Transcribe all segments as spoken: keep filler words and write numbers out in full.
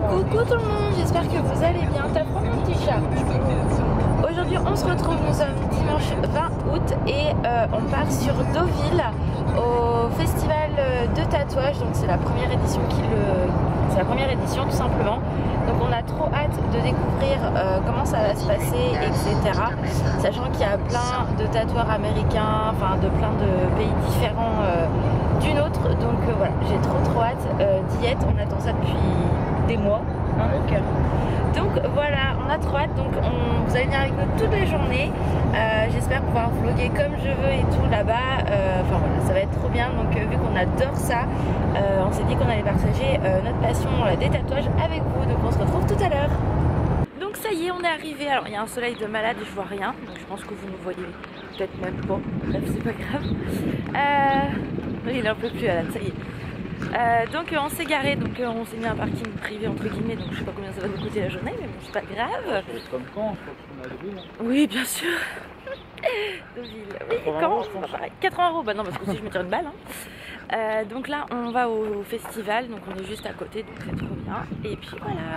Coucou tout le monde, j'espère que vous allez bien. T'as trop mon petit chat. Aujourd'hui on se retrouve, nous sommes dimanche vingt août et euh, on part sur Deauville au festival de tatouage. Donc c'est la première édition qui le... c'est la première édition tout simplement. Donc on a trop hâte de découvrir euh, comment ça va se passer, et cetera. Sachant qu'il y a plein de tatoueurs américains, enfin de plein de pays différents euh, du nôtre. Donc euh, voilà, j'ai trop trop hâte euh, d'y être. On attend ça depuis des mois. Hein, donc, donc voilà, on a trop hâte. Donc on, vous allez venir avec nous toute la journée. Euh, J'espère pouvoir vlogger comme je veux et tout là-bas. Euh, enfin voilà, ça va être trop bien. Donc euh, vu qu'on adore ça, euh, on s'est dit qu'on allait partager euh, notre passion euh, des tatouages avec vous. Donc on se retrouve tout à l'heure. Donc ça y est, on est arrivé. Alors il y a un soleil de malade et je vois rien. Donc je pense que vous ne voyez peut-être même pas. Bref, c'est pas grave. Euh, il est un peu plus malade, ça y est. Euh, donc euh, on s'est garé, donc euh, on s'est mis un parking privé entre guillemets, donc je sais pas combien ça va nous coûter la journée, mais bon c'est pas grave. Comme quand, on a Deauville. Oui bien sûr. Deauville, oui, quand quatre-vingts euros, bah non parce que si je me tire une balle. Hein. Euh, donc là on va au festival, donc on est juste à côté, donc c'est trop bien. Et puis voilà.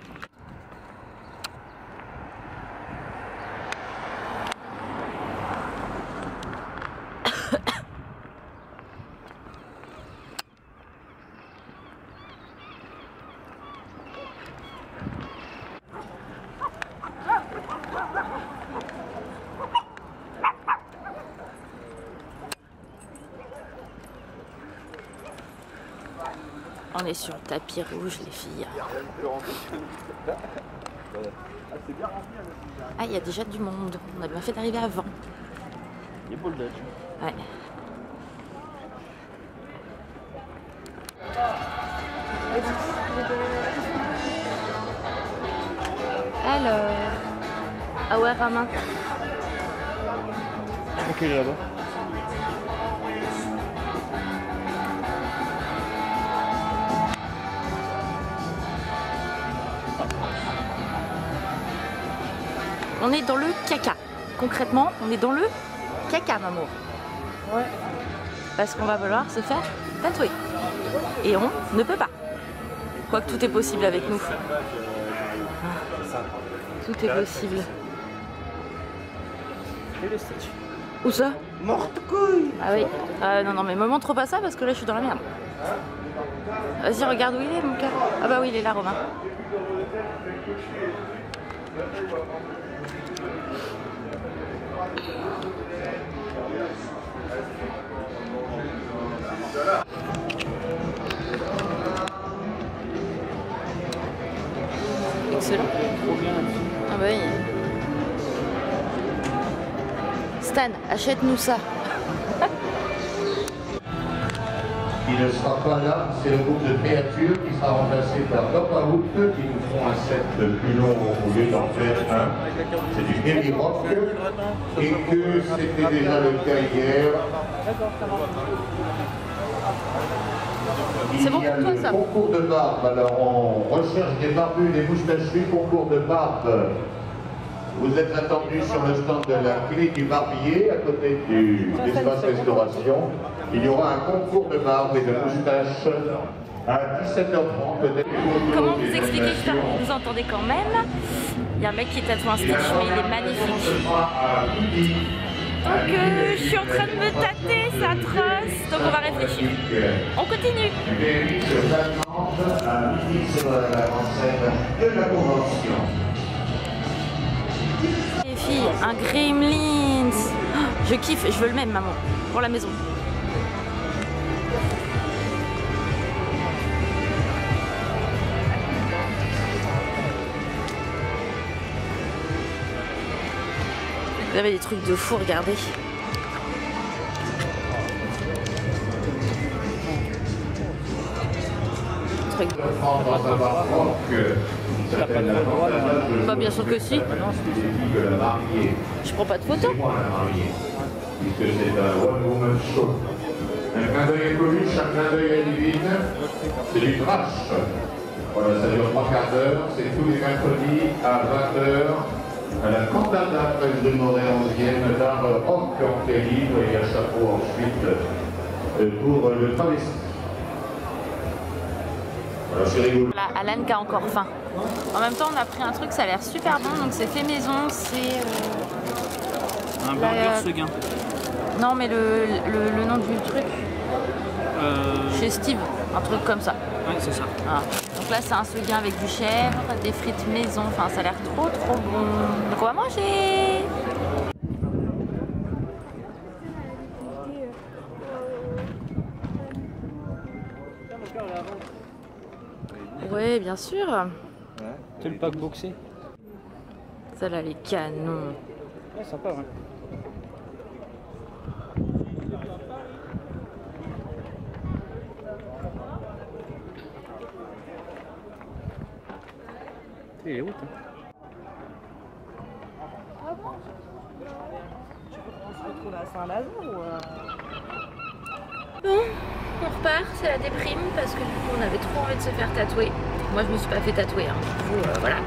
On est sur le tapis rouge les filles. Ah il y a déjà du monde, on a bien fait d'arriver avant. Il est beau le Dutch. Ouais. Alors, ah ouais Ramin. Ok là-bas. On est dans le caca. Concrètement, on est dans le caca, maman. Ouais. Parce qu'on va vouloir se faire tatouer. Et on ne peut pas. Quoique tout est possible avec nous. Ah. Tout est possible. Et le statut. Où ça? Morte couille. Ah oui. Euh, non, non, mais me montre pas ça parce que là je suis dans la merde. Vas-y, regarde où il est, mon cœur. Ah bah oui, il est là, Romain. Excellent. Trop bien. Ah bah oui. Stan, achète-nous ça. Il ne sera pas là, c'est le groupe de créatures qui sera remplacé par Dopahout qui nous font un set plus long au lieu d'en faire un. C'est du heavy rock et que c'était déjà le cas hier. C'est bon Il y a pour toi, le ça concours de barbe, alors on recherche des barbus, des moustachus, concours de barbe. Vous êtes attendus sur le stand de la clé du barbier, à côté du espace restauration. Il y aura un concours de barbe et de moustache à dix-sept heures trente peut-être. Comment vous expliquer ça? Vous entendez quand même. Il y a un mec qui tatoue un Stitch, mais il est magnifique. Donc euh, je suis en train de me tâter, c'est atroce. Donc on va réfléchir. On continue. À midi sur la grande scène de la convention. Les filles, un Gremlins. Oh, je kiffe, je veux le même, maman, pour la maison. Vous avez des trucs de fou, regardez. Truc. Bah bien sûr que si. Je prends pas de photos. Puisque c'est un one-woman show. Un clin d'œil à Coluche, un clin d'œil à Divine. C'est du trash. Voilà, ça dure trois quarts d'heure. C'est tous les mercredis à vingt heures. À la cantata presse de Moret onzième d'art rock en livre et à chapeau ensuite pour le travesti. Alors c'est rigolo. Là, Alan qui a encore faim. En même temps, on a pris un truc, ça a l'air super bon. Donc c'est fait maison, c'est... Euh, un la, burger euh, Seguin. Non, mais le, le, le nom du truc. Euh... Chez Steve, un truc comme ça. Ouais, c'est ça. Voilà. Donc là, c'est un Seguin avec du chèvre, des frites maison. Enfin, ça a l'air trop trop bon. Donc on va manger. Oui, bien sûr. Ouais. C'est le pack boxé. Ça là, les canons. Ouais, sympa, ouais. Il est où, toi? On se retrouve à Saint-Lazare ou euh... Bon, on repart, c'est la déprime parce que du coup on avait trop envie de se faire tatouer. Moi je me suis pas fait tatouer, hein. Du coup euh, voilà.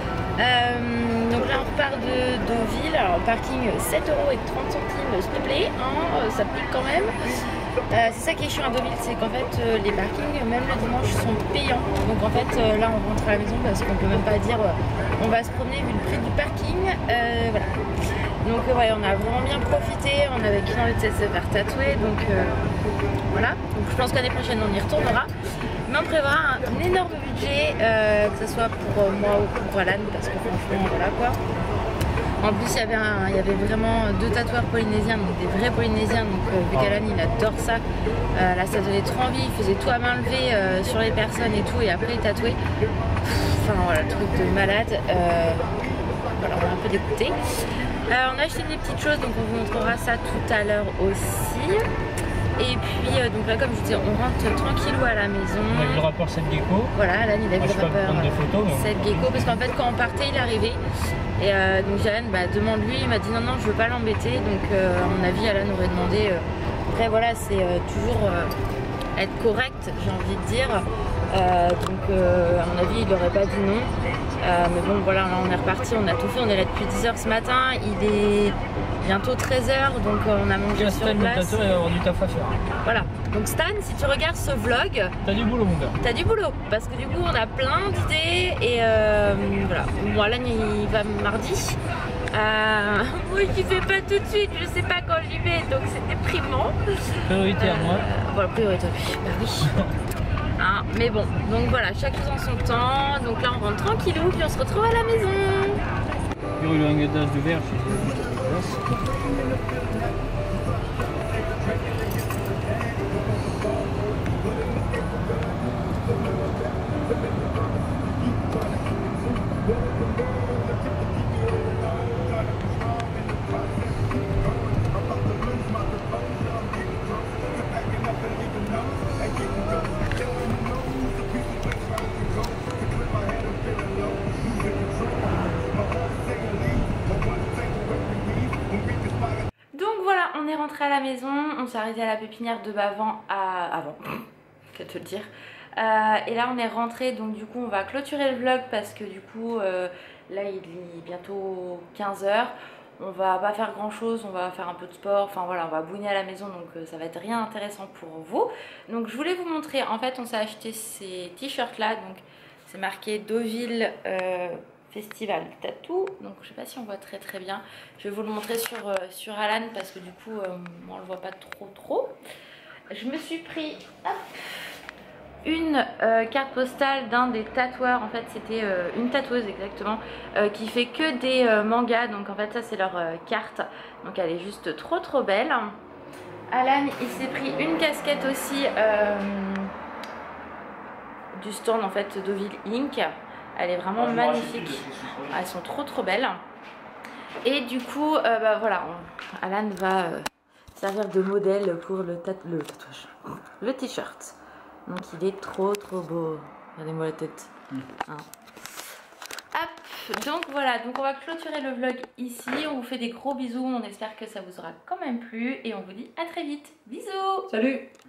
Euh, donc là on repart de Deauville, alors parking sept euros et trente centimes s'il te plaît, hein, ça pique quand même. Euh, c'est ça qui est chiant à Deauville, c'est qu'en fait euh, les parkings même le dimanche sont payants. Donc en fait euh, là on rentre à la maison parce qu'on peut même pas dire euh, on va se promener vu le prix du parking. Euh, voilà. Donc euh, ouais, on a vraiment bien profité, on avait qu'une envie de se faire tatouer, donc euh, voilà. Donc je pense qu'année prochaine on y retournera. Mais on prévoit un énorme budget, euh, que ce soit pour euh, moi ou pour Alan, parce que franchement voilà quoi. En plus il y avait, un, il y avait vraiment deux tatoueurs polynésiens, donc des vrais polynésiens, donc euh, vu qu'Alan il adore ça, euh, là ça donnait trop envie, il faisait tout à main levée euh, sur les personnes et tout, et après il tatouait. Enfin voilà, truc de malade. Euh, voilà, on est un peu dégoûté. Euh, on a acheté des petites choses, donc on vous montrera ça tout à l'heure aussi. Et puis, euh, donc là, comme je vous disais, on rentre tranquillou à la maison. On a vu le rapport sept Gecko. Voilà, Alan il a vu le rapport mais... sept Gecko, parce qu'en fait, quand on partait, il est arrivé. Et euh, donc, Alan, bah, demande-lui, il m'a dit non, non, je veux pas l'embêter. Donc, euh, à mon avis, Alan aurait demandé. Euh... Après, voilà, c'est euh, toujours euh, être correct, j'ai envie de dire. Euh, donc, euh, à mon avis, il n'aurait pas dit non. Euh, mais bon, voilà, là, on est reparti, on a tout fait. On est là depuis dix heures ce matin. Il est bientôt treize heures, donc euh, on a mangé sur place. Stan, il va avoir du taf à faire. Voilà. Donc Stan, si tu regardes ce vlog, t'as du boulot, mon gars. T'as du boulot, parce que du coup, on a plein d'idées et euh, voilà. Bon, Alan, il va mardi. Euh, moi, je fais pas tout de suite. Je sais pas quand j'y vais, donc c'est déprimant. Priorité euh, à moi. Voilà, priorité à lui. Bah oui. Hein, mais bon, donc voilà, chaque chose en son temps. Donc là, on rentre tranquillou, puis on se retrouve à la maison. Il y a eu un gadage de verre, je on est rentré à la maison, on s'est arrêté à la pépinière de Bavant à... avant, qu'à te le dire. Euh, et là on est rentré, donc du coup on va clôturer le vlog parce que du coup euh, là il est bientôt quinze heures. On va pas faire grand chose, on va faire un peu de sport, enfin voilà, on va bouiner à la maison, donc euh, ça va être rien intéressant pour vous. Donc je voulais vous montrer, en fait on s'est acheté ces t-shirts là, donc c'est marqué Deauville euh, Festival Tattoo, donc je sais pas si on voit très très bien. Je vais vous le montrer sur, euh, sur Alan parce que du coup euh, on le voit pas trop trop. Je me suis pris hop, une euh, carte postale d'un des tatoueurs, en fait c'était euh, une tatoueuse exactement, euh, qui fait que des euh, mangas, donc en fait ça c'est leur euh, carte, donc elle est juste trop trop belle. Alan il s'est pris une casquette aussi euh, du stand en fait Deauville Inc. Elle est vraiment ah, magnifique, elles sont trop trop belles. Et du coup euh, bah, voilà, on, Alan va euh, servir de modèle pour le, tat le tatouage, le t-shirt. Donc il est trop trop beau. Regardez-moi la tête. Mmh. Hein. Hop, donc voilà, donc on va clôturer le vlog ici. On vous fait des gros bisous. On espère que ça vous aura quand même plu. Et on vous dit à très vite. Bisous. Salut.